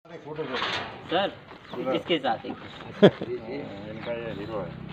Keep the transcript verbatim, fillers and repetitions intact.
Sir किसके साथ है? इनका ये हीरो है।